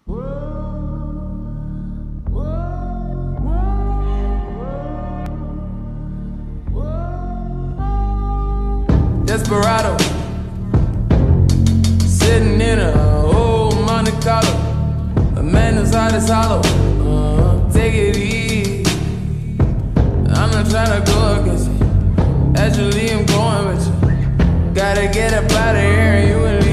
Desperado, sitting in a old Monte Carlo. A man whose heart is hollow. Take it easy. I'm not trying to go against you. Actually, I'm going with you. Gotta get up out of here and you and